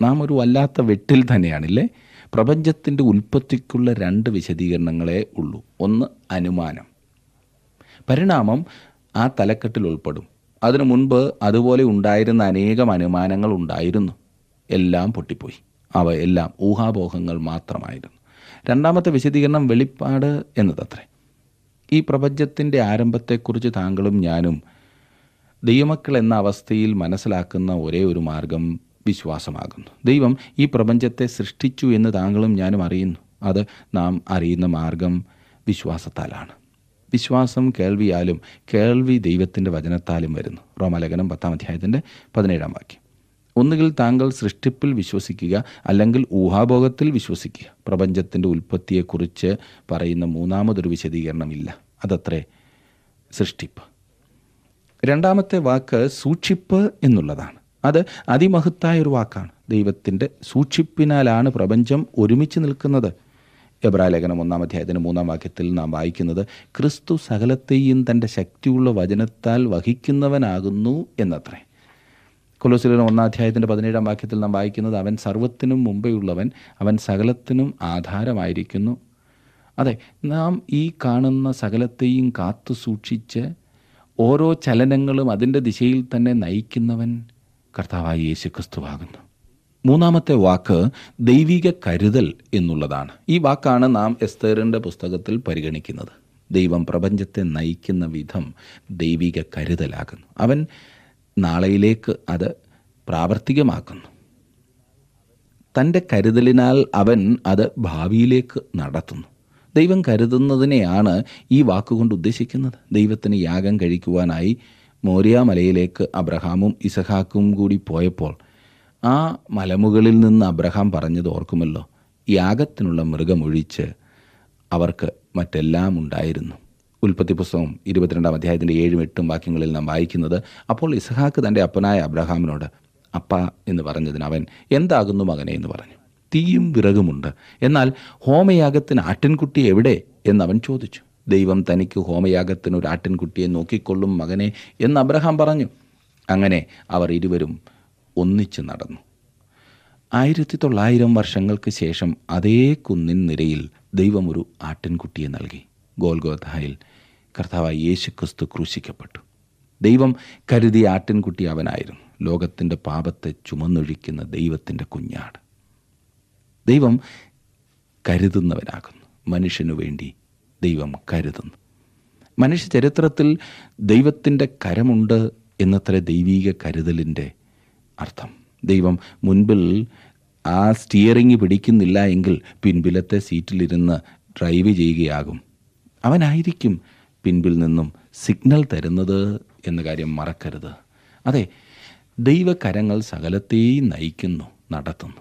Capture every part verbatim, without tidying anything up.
നാം ഒരു വല്ലാത്ത വെട്ടിൽ തന്നെയാണില്ലേ? പ്രപഞ്ചത്തിൻ്റെ ഉൽപ്പത്തിക്കുള്ള രണ്ട് വിശദീകരണങ്ങളേ ഉള്ളൂ. ഒന്ന് അനുമാനം. പരിണാമം ആ തലക്കെട്ടിൽ ഉൾപ്പെടും. അതിനു മുൻപ് അതുപോലെ ഉണ്ടായിരുന്ന അനേകം അനുമാനങ്ങൾ ഉണ്ടായിരുന്നു. എല്ലാം പൊട്ടിപ്പോയി. അവ എല്ലാം ഊഹാപോഹങ്ങൾ മാത്രമായിരുന്നു. രണ്ടാമത്തെ വിശദീകരണം വെളിപ്പാട് എന്നതത്രേ. ഈ പ്രപഞ്ചത്തിൻ്റെ ആരംഭത്തെക്കുറിച്ച് താങ്കളും ഞാനും ദൈവമക്കൾ എന്ന അവസ്ഥയിൽ മനസ്സിലാക്കുന്ന ഒരേ ഒരു മാർഗം വിശ്വാസമാകുന്നു. ദൈവം ഈ പ്രപഞ്ചത്തെ സൃഷ്ടിച്ചു എന്ന് താങ്കളും ഞാനും അറിയുന്നു. അത് നാം അറിയുന്ന മാർഗം വിശ്വാസത്താലാണ്. വിശ്വാസം കേൾവിയാലും കേൾവി ദൈവത്തിൻ്റെ വചനത്താലും വരുന്നു. റോമാലേഖനം പത്താം അധ്യായത്തിൻ്റെ പതിനേഴാം വാക്യം. ഒന്നുകിൽ താങ്കൾ സൃഷ്ടിപ്പിൽ വിശ്വസിക്കുക, അല്ലെങ്കിൽ ഊഹാഭോഗത്തിൽ വിശ്വസിക്കുക. പ്രപഞ്ചത്തിൻ്റെ ഉൽപ്പത്തിയെക്കുറിച്ച് പറയുന്ന മൂന്നാമതൊരു വിശദീകരണമില്ല. അതത്രേ സൃഷ്ടിപ്പ്. രണ്ടാമത്തെ വാക്ക് സൂക്ഷിപ്പ് എന്നുള്ളതാണ്. അത് അതിമഹത്തായ ഒരു വാക്കാണ്. ദൈവത്തിൻ്റെ സൂക്ഷിപ്പിനാലാണ് പ്രപഞ്ചം ഒരുമിച്ച് നിൽക്കുന്നത്. എബ്രായലേഖനം ഒന്നാം അധ്യായത്തിന് മൂന്നാം വാക്യത്തിൽ നാം വായിക്കുന്നത്, ക്രിസ്തു സകലത്തെയും തൻ്റെ ശക്തിയുള്ള വചനത്താൽ വഹിക്കുന്നവനാകുന്നു എന്നത്രേ. കൊലോസ്യർ ഒന്നാം അധ്യായത്തിൻ്റെ പതിനേഴാം വാക്യത്തിൽ നാം വായിക്കുന്നത്, അവൻ സർവ്വത്തിനും മുമ്പെയുള്ളവൻ, അവൻ സകലത്തിനും ആധാരമായിരിക്കുന്നു. അതെ, നാം ഈ കാണുന്ന സകലത്തെയും കാത്തു സൂക്ഷിച്ച് ഓരോ ചലനങ്ങളും അതിൻ്റെ ദിശയിൽ തന്നെ നയിക്കുന്നവൻ കർത്താവായ യേശു ക്രിസ്തുവാകുന്നു. മൂന്നാമത്തെ വാക്ക് ദൈവിക കരുതൽ എന്നുള്ളതാണ്. ഈ വാക്കാണ് നാം എസ്തേറിൻ്റെ പുസ്തകത്തിൽ പരിഗണിക്കുന്നത്. ദൈവം പ്രപഞ്ചത്തെ നയിക്കുന്ന വിധം ദൈവിക കരുതലാകുന്നു. അവൻ നാളെയിലേക്ക് അത് പ്രാവർത്തികമാക്കുന്നു. തൻ്റെ കരുതലിനാൽ അവൻ അത് ഭാവിയിലേക്ക് നടത്തുന്നു. ദൈവം കരുതുന്നതിനെയാണ് ഈ വാക്കുകൊണ്ട് ഉദ്ദേശിക്കുന്നത്. ദൈവത്തിന് യാഗം കഴിക്കുവാനായി മോരിയ മലയിലേക്ക് അബ്രഹാമും ഇസഹാക്കും കൂടി പോയപ്പോൾ ആ മലമുകളിൽ നിന്ന് അബ്രഹാം പറഞ്ഞത് ഓർക്കുമല്ലോ, യാഗത്തിനുള്ള മൃഗമൊഴിച്ച് അവർക്ക് മറ്റെല്ലാം ഉണ്ടായിരുന്നു. ഉൽപ്പത്തി പുസ്തകം ഇരുപത്തിരണ്ടാം അധ്യായത്തിൻ്റെ ഏഴും എട്ടും വാക്യങ്ങളിൽ നാം വായിക്കുന്നത്, അപ്പോൾ ഇസഹാക്ക് തൻ്റെ അപ്പനായ അബ്രഹാമിനോട് അപ്പ എന്ന് പറഞ്ഞതിന് അവൻ, എന്താകുന്നു മകനെ എന്ന് പറഞ്ഞു. തീയും വിറകുമുണ്ട്, എന്നാൽ ഹോമയാഗത്തിന് ആട്ടിൻകുട്ടി എവിടെ എന്നവൻ ചോദിച്ചു. ദൈവം തനിക്ക് ഹോമയാഗത്തിന് ഒരു ആട്ടിൻകുട്ടിയെ നോക്കിക്കൊള്ളും മകനെ എന്ന് അബ്രഹാം പറഞ്ഞു. അങ്ങനെ അവർ ഇരുവരും ഒന്നിച്ച് നടന്നു. ആയിരത്തി തൊള്ളായിരം വർഷങ്ങൾക്ക് ശേഷം അതേ കുന്നിൻ നിരയിൽ ദൈവം ഒരു ആട്ടിൻകുട്ടിയെ നൽകി. ഗോൽഗോഥായിൽ കർത്താവായ യേശു ക്രിസ്തു ക്രൂശിക്കപ്പെട്ടു. ദൈവം കരുതിയ ആട്ടിൻകുട്ടി അവനായിരുന്നു. ലോകത്തിൻ്റെ പാപത്തെ ചുമന്നൊഴിക്കുന്ന ദൈവത്തിൻ്റെ കുഞ്ഞാട്. ദൈവം കരുതുന്നവനാകുന്നു. മനുഷ്യനു വേണ്ടി ദൈവം കരുതുന്നു. മനുഷ്യ ചരിത്രത്തിൽ ദൈവത്തിൻ്റെ കരമുണ്ട് എന്നത്ര ദൈവീക കരുതലിൻ്റെ അർത്ഥം. ദൈവം മുൻപിൽ ആ സ്റ്റിയറിംഗ് പിടിക്കുന്നില്ല എങ്കിൽ പിൻപിലത്തെ സീറ്റിലിരുന്ന് ഡ്രൈവ് ചെയ്യുകയാകും. അവനായിരിക്കും പിൻപിൽ നിന്നും സിഗ്നൽ തരുന്നത് എന്ന കാര്യം മറക്കരുത്. അതെ, ദൈവകരങ്ങൾ സകലത്തെയും നയിക്കുന്നു, നടത്തുന്നു.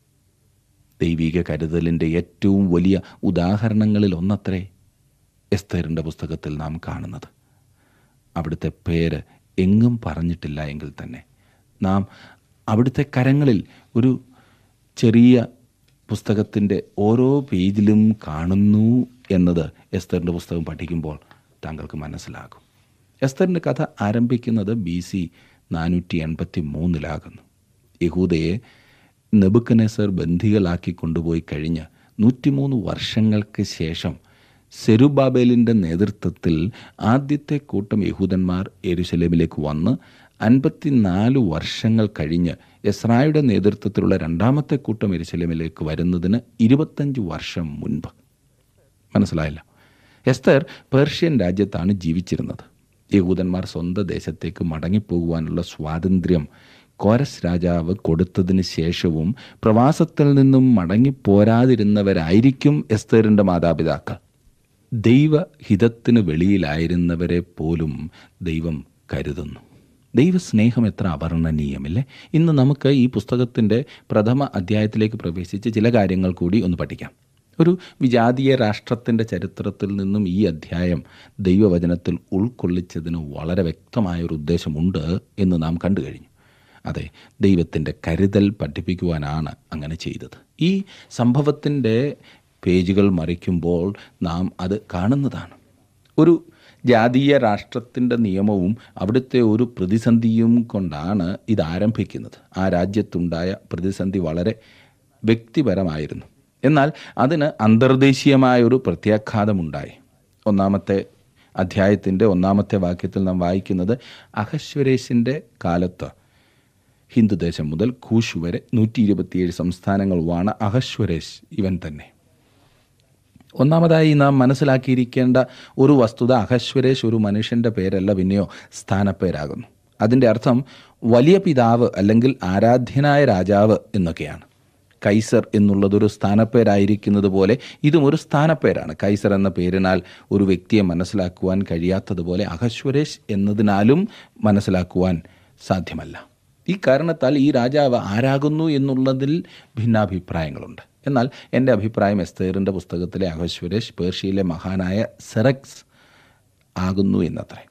ദൈവിക കരുതലിൻ്റെ ഏറ്റവും വലിയ ഉദാഹരണങ്ങളിൽ ഒന്നത്രേ എസ്തേറിൻ്റെ പുസ്തകത്തിൽ നാം കാണുന്നത്. അവിടുത്തെ പേര് എങ്ങും പറഞ്ഞിട്ടില്ല എങ്കിൽ തന്നെ നാം അവിടുത്തെ കരങ്ങളിൽ ഒരു ചെറിയ പുസ്തകത്തിൻ്റെ ഓരോ പേജിലും കാണുന്നു എന്നത് എസ്തറിൻ്റെ പുസ്തകം പഠിക്കുമ്പോൾ താങ്കൾക്ക് മനസ്സിലാകും. എസ്തറിൻ്റെ കഥ ആരംഭിക്കുന്നത് ബി സി നാനൂറ്റി എൺപത്തി മൂന്നിലാകുന്നു. യഹൂദയെ നെബൂഖദ്നേസർ ബന്ദികളാക്കി കൊണ്ടുപോയി കഴിഞ്ഞ് നൂറ്റിമൂന്ന് വർഷങ്ങൾക്ക് ശേഷം സെരുബാബേലിൻ്റെ നേതൃത്വത്തിൽ ആദ്യത്തെ കൂട്ടം യഹൂദന്മാർ യെരുശലേമിലേക്ക് വന്ന് അൻപത്തിനാല് വർഷങ്ങൾ കഴിഞ്ഞ് എസ്രായുടെ നേതൃത്വത്തിലുള്ള രണ്ടാമത്തെ കൂട്ടം യെരുശലേമിലേക്ക് വരുന്നതിന് ഇരുപത്തഞ്ച് വർഷം മുൻപ്. മനസ്സിലായില്ല? എസ്തർ പേർഷ്യൻ രാജ്യത്താണ് ജീവിച്ചിരുന്നത്. യഹൂദന്മാർ സ്വന്തം ദേശത്തേക്ക് മടങ്ങിപ്പോകുവാനുള്ള സ്വാതന്ത്ര്യം കോരസ് രാജാവ് കൊടുത്തതിന് ശേഷവും പ്രവാസത്തിൽ നിന്നും മടങ്ങിപ്പോരാതിരുന്നവരായിരിക്കും എസ്തേറിൻ്റെ മാതാപിതാക്കൾ. ദൈവഹിതത്തിന് വെളിയിലായിരുന്നവരെ പോലും ദൈവം കരുതുന്നു. ദൈവസ്നേഹം എത്ര അവർണ്ണനീയമില്ലേ? ഇന്ന് നമുക്ക് ഈ പുസ്തകത്തിൻ്റെ പ്രഥമ അധ്യായത്തിലേക്ക് പ്രവേശിച്ച് ചില കാര്യങ്ങൾ കൂടി ഒന്ന് പഠിക്കാം. ഒരു വിജാതീയ രാഷ്ട്രത്തിൻ്റെ ചരിത്രത്തിൽ നിന്നും ഈ അധ്യായം ദൈവവചനത്തിൽ ഉൾക്കൊള്ളിച്ചതിന് വളരെ വ്യക്തമായൊരു ഉദ്ദേശമുണ്ട് എന്ന് നാം കണ്ടു കഴിഞ്ഞു. അതെ, ദൈവത്തിൻ്റെ കരുതൽ പഠിപ്പിക്കുവാനാണ് അങ്ങനെ ചെയ്തത്. ഈ സംഭവത്തിൻ്റെ പേജുകൾ മറിക്കുമ്പോൾ നാം അത് കാണുന്നതാണ്. ഒരു ജാതീയ രാഷ്ട്രത്തിൻ്റെ നിയമവും അവിടുത്തെ ഒരു പ്രതിസന്ധിയും കൊണ്ടാണ് ഇത് ആരംഭിക്കുന്നത്. ആ രാജ്യത്തുണ്ടായ പ്രതിസന്ധി വളരെ വ്യക്തിപരമായിരുന്നു. എന്നാൽ അതിന് അന്തർദേശീയമായൊരു പ്രത്യാഘാതമുണ്ടായി. ഒന്നാമത്തെ അധ്യായത്തിൻ്റെ ഒന്നാമത്തെ വാക്യത്തിൽ നാം വായിക്കുന്നത്, അഹശ്വേരോശിൻ്റെ കാലത്ത് ഹിന്ദുദേശം മുതൽ കൂശ് വരെ നൂറ്റി ഇരുപത്തിയേഴ് സംസ്ഥാനങ്ങൾ വാണ അഹശ്വേരോശ് ഇവൻ തന്നെ. ഒന്നാമതായി നാം മനസ്സിലാക്കിയിരിക്കേണ്ട ഒരു വസ്തുത, അഹശ്വേരോശ് ഒരു മനുഷ്യൻ്റെ പേരല്ല, പിന്നെയോ സ്ഥാനപ്പേരാകുന്നു. അതിൻ്റെ അർത്ഥം വലിയ പിതാവ് അല്ലെങ്കിൽ ആരാധ്യനായ രാജാവ് എന്നൊക്കെയാണ്. കൈസർ എന്നുള്ളതൊരു സ്ഥാനപ്പേരായിരിക്കുന്നത് പോലെ ഇതും ഒരു സ്ഥാനപ്പേരാണ്. കൈസർ എന്ന പേരിനാൽ ഒരു വ്യക്തിയെ മനസ്സിലാക്കുവാൻ കഴിയാത്തതുപോലെ അഹശ്വേരോശ് എന്നതിനാലും മനസ്സിലാക്കുവാൻ സാധ്യമല്ല. ഈ കാരണത്താൽ ഈ രാജാവ് ആരാകുന്നു എന്നുള്ളതിൽ ഭിന്നാഭിപ്രായങ്ങളുണ്ട്. എന്നാൽ എൻ്റെ അഭിപ്രായം എസ്തേറിൻ്റെ പുസ്തകത്തിലെ അഹശ്വേരോശ് പേർഷ്യയിലെ മഹാനായ സെറക്സ് ആകുന്നു എന്നത്രേ.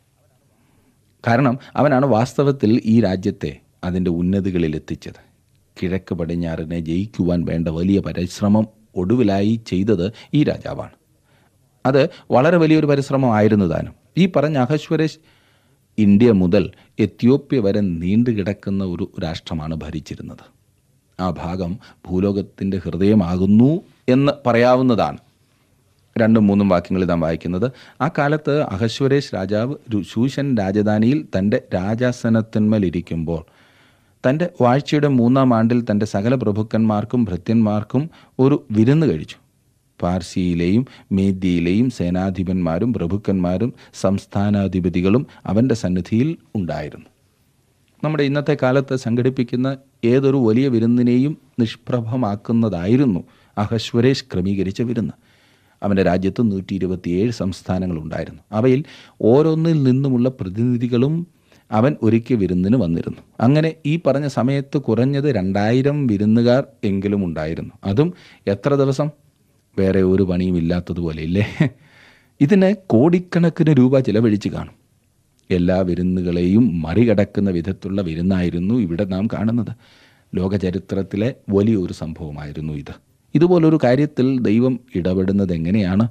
കാരണം അവനാണ് വാസ്തവത്തിൽ ഈ രാജ്യത്തെ അതിൻ്റെ ഉന്നതികളിൽ എത്തിച്ചത്. കിഴക്ക് പടിഞ്ഞാറിനെ ജയിക്കുവാൻ വേണ്ട വലിയ പരിശ്രമം ഒടുവിലായി ചെയ്തത് ഈ രാജാവാണ്. അത് വളരെ വലിയൊരു പരിശ്രമമായിരുന്നു താനും. ഈ പറഞ്ഞ അഹശ്വേരോശ് ഇന്ത്യ മുതൽ എത്യോപ്യ വരെ നീണ്ടുകിടക്കുന്ന ഒരു രാഷ്ട്രമാണ് ഭരിച്ചിരുന്നത്. ആ ഭാഗം ഭൂലോകത്തിൻ്റെ ഹൃദയമാകുന്നു എന്ന് പറയാവുന്നതാണ്. രണ്ടും മൂന്നും വാക്യങ്ങളിൽ നാം വായിക്കുന്നത്, ആ കാലത്ത് അഹശ്വേരോശ് രാജാവ് ശൂഷൻ രാജധാനിയിൽ തൻ്റെ രാജാസനത്തിന്മേലിരിക്കുമ്പോൾ തൻ്റെ വാഴ്ചയുടെ മൂന്നാം ആണ്ടിൽ തൻ്റെ സകല പ്രഭുക്കന്മാർക്കും ഭൃത്യന്മാർക്കും ഒരു വിരുന്ന് കഴിച്ചു. പാർസിയിലെയും മേദ്യയിലെയും സേനാധിപന്മാരും പ്രഭുക്കന്മാരും സംസ്ഥാനാധിപതികളും അവൻ്റെ സന്നിധിയിൽ ഉണ്ടായിരുന്നു. നമ്മുടെ ഇന്നത്തെ കാലത്ത് സംഘടിപ്പിക്കുന്ന ഏതൊരു വലിയ വിരുന്നിനെയും നിഷ്പ്രഭമാക്കുന്നതായിരുന്നു അഹശ്വേരോശ് ക്രമീകരിച്ച വിരുന്ന്. അവൻ്റെ രാജ്യത്ത് നൂറ്റി ഇരുപത്തിയേഴ് സംസ്ഥാനങ്ങളുണ്ടായിരുന്നു. അവയിൽ ഓരോന്നിൽ നിന്നുമുള്ള പ്രതിനിധികളും അവൻ ഒരുക്കിയ വിരുന്നിന് വന്നിരുന്നു. അങ്ങനെ ഈ പറഞ്ഞ സമയത്ത് കുറഞ്ഞത് രണ്ടായിരം വിരുന്നുകാർ എങ്കിലും ഉണ്ടായിരുന്നു. അതും എത്ര ദിവസം? വേറെ ഒരു പണിയും ഇല്ലാത്തതുപോലെ ഇല്ലേ? ഇതിന് കോടിക്കണക്കിന് രൂപ ചിലവഴിച്ച് കാണും. എല്ലാ വിരുന്നുകളെയും മറികടക്കുന്ന വിധത്തുള്ള വിരുന്നായിരുന്നു ഇവിടെ നാം കാണുന്നത്. ലോകചരിത്രത്തിലെ വലിയൊരു സംഭവമായിരുന്നു ഇത്. ഇതുപോലൊരു കാര്യത്തിൽ ദൈവം ഇടപെടുന്നത് എങ്ങനെയാണ്?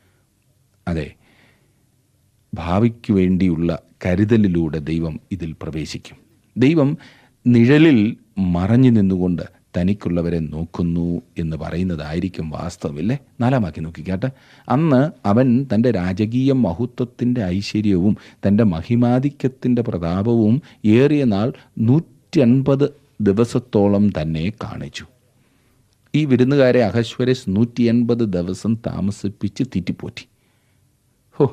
അതെ, ഭാവിക്ക് വേണ്ടിയുള്ള കരുതലിലൂടെ ദൈവം ഇതിൽ പ്രവേശിക്കും. ദൈവം നിഴലിൽ മറഞ്ഞു നിന്നുകൊണ്ട് തനിക്കുള്ളവരെ നോക്കുന്നു എന്ന് പറയുന്നതായിരിക്കും വാസ്തവമില്ലേ? നാലാം വാക്യം നോക്കിക്കാട്ടെ. അന്ന് അവൻ തൻ്റെ രാജകീയ മഹത്വത്തിൻ്റെ ഐശ്വര്യവും തൻ്റെ മഹിമാധിക്യത്തിൻ്റെ പ്രതാപവും ഏറിയ നാൾ നൂറ്റി അൻപത് ദിവസത്തോളം തന്നെ കാണിച്ചു. ഈ വിരുന്നുകാരെ അഹശ്വേരോശ് നൂറ്റി എൺപത് ദിവസം താമസിപ്പിച്ച് തീറ്റിപ്പോറ്റി. ഹോ,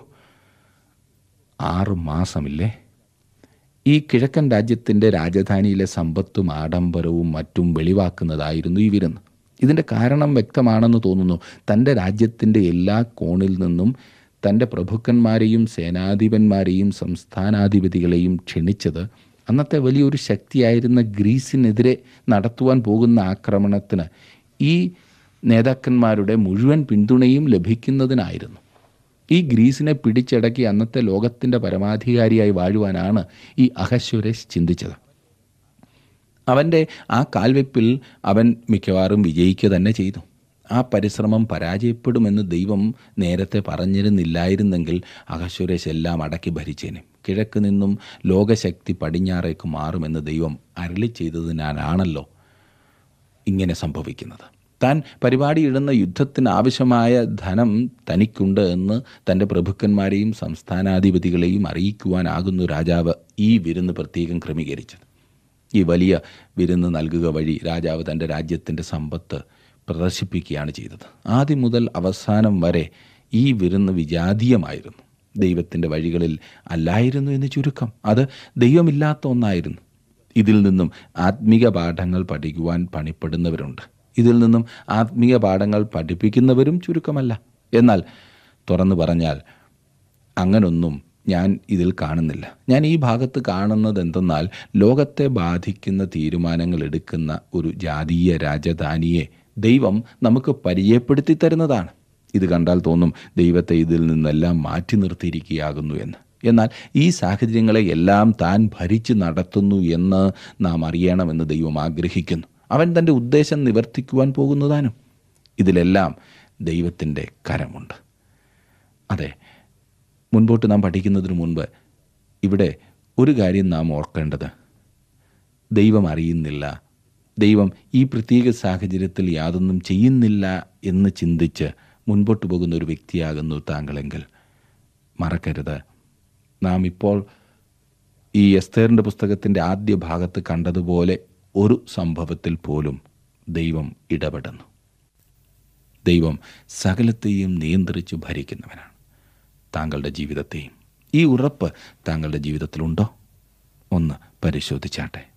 ആറ് മാസമില്ലേ? ഈ കിഴക്കൻ രാജ്യത്തിൻ്റെ രാജധാനിയിലെ സമ്പത്തും ആഡംബരവും മറ്റും വെളിവാക്കുന്നതായിരുന്നു ഈ വിരുന്ന്. ഇതിൻ്റെ കാരണം വ്യക്തമാണെന്ന് തോന്നുന്നു. തൻ്റെ രാജ്യത്തിൻ്റെ എല്ലാ കോണിൽ നിന്നും തൻ്റെ പ്രഭുക്കന്മാരെയും സേനാധിപന്മാരെയും സംസ്ഥാനാധിപതികളെയും ക്ഷണിച്ചത് അന്നത്തെ വലിയൊരു ശക്തിയായിരുന്ന ഗ്രീസിനെതിരെ നടത്തുവാൻ പോകുന്ന ആക്രമണത്തിന് ഈ നേതാക്കന്മാരുടെ മുഴുവൻ പിന്തുണയും ലഭിക്കുന്നതിനായിരുന്നു. ഈ ഗ്രീസിനെ പിടിച്ചടക്കി അന്നത്തെ ലോകത്തിൻ്റെ പരമാധികാരിയായി വാഴുവാനാണ് ഈ അഹശ്വേരോശ് ചിന്തിച്ചത്. അവൻ്റെ ആ കാൽവെപ്പിൽ അവൻ മിക്കവാറും വിജയിക്കുക തന്നെ ചെയ്തു. ആ പരിശ്രമം പരാജയപ്പെടുമെന്ന് ദൈവം നേരത്തെ പറഞ്ഞിരുന്നില്ലായിരുന്നെങ്കിൽ അഹശ്വേരോശ് എല്ലാം അടക്കി ഭരിച്ചേനെ. കിഴക്ക് നിന്നും ലോകശക്തി പടിഞ്ഞാറേക്ക് മാറുമെന്ന് ദൈവം അരുളി ചെയ്തതിനാലാണല്ലോ ഇങ്ങനെ സംഭവിക്കുന്നത്. താൻ പരിപാടിയിടുന്ന യുദ്ധത്തിന് ആവശ്യമായ ധനം തനിക്കുണ്ട് എന്ന് തൻ്റെ പ്രഭുക്കന്മാരെയും സംസ്ഥാനാധിപതികളെയും അറിയിക്കുവാനാകുന്നു രാജാവ് ഈ വിരുന്ന് പ്രത്യേകം ക്രമീകരിച്ചത്. ഈ വലിയ വിരുന്ന് നൽകുക വഴി രാജാവ് തൻ്റെ രാജ്യത്തിൻ്റെ സമ്പത്ത് പ്രദർശിപ്പിക്കുകയാണ് ചെയ്തത്. ആദ്യം മുതൽ അവസാനം വരെ ഈ വിരുന്ന് വിജാതീയമായിരുന്നു. ദൈവത്തിൻ്റെ വഴികളിൽ അല്ലായിരുന്നു എന്ന് ചുരുക്കം. അത് ദൈവമില്ലാത്ത ഒന്നായിരുന്നു. ഇതിൽ നിന്നും ആത്മീക പാഠങ്ങൾ പഠിക്കുവാൻ പണിപ്പെടുന്നവരുണ്ട്. ഇതിൽ നിന്നും ആത്മീയ പാഠങ്ങൾ പഠിപ്പിക്കുന്നവരും ചുരുക്കമല്ല. എന്നാൽ തുറന്നു പറഞ്ഞാൽ അങ്ങനൊന്നും ഞാൻ ഇതിൽ കാണുന്നില്ല. ഞാൻ ഈ ഭാഗത്ത് കാണുന്നത് എന്തെന്നാൽ ലോകത്തെ ബാധിക്കുന്ന തീരുമാനങ്ങൾ എടുക്കുന്ന ഒരു ജാതീയ രാജധാനിയെ ദൈവം നമുക്ക് പരിചയപ്പെടുത്തി തരുന്നതാണ്. ഇത് കണ്ടാൽ തോന്നും ദൈവത്തെ ഇതിൽ നിന്നെല്ലാം മാറ്റി നിർത്തിയിരിക്കുകയാകുന്നു എന്ന്. എന്നാൽ ഈ സാഹചര്യങ്ങളെ എല്ലാം താൻ ഭരിച്ച് നടത്തുന്നു എന്ന് നാം അറിയണമെന്ന് ദൈവം ആഗ്രഹിക്കുന്നു. അവൻ തൻ്റെ ഉദ്ദേശം നിവർത്തിക്കുവാൻ പോകുന്നതാനും. ഇതിലെല്ലാം ദൈവത്തിൻ്റെ കരമുണ്ട്. അതെ, മുൻപോട്ട് നാം പഠിക്കുന്നതിന് മുൻപ് ഇവിടെ ഒരു കാര്യം നാം ഓർക്കേണ്ടത്, ദൈവം അറിയുന്നില്ല, ദൈവം ഈ പ്രത്യേക സാഹചര്യത്തിൽ യാതൊന്നും ചെയ്യുന്നില്ല എന്ന് ചിന്തിച്ച് മുൻപോട്ട് പോകുന്ന ഒരു വ്യക്തിയാകുന്നു താങ്കളെങ്കിൽ മറക്കരുത്, നാം ഇപ്പോൾ ഈ എസ്തേറിൻ്റെ പുസ്തകത്തിൻ്റെ ആദ്യ ഭാഗത്ത് കണ്ടതുപോലെ ഒരു സംഭവത്തിൽ പോലും ദൈവം ഇടപെടുന്നു. ദൈവം സകലത്തെയും നിയന്ത്രിച്ച് ഭരിക്കുന്നവനാണ്. താങ്കളുടെ ജീവിതത്തെയും ഈ ഉറപ്പ് താങ്കളുടെ ജീവിതത്തിലുണ്ടോ? ഒന്ന് പരിശോധിച്ചാട്ടെ.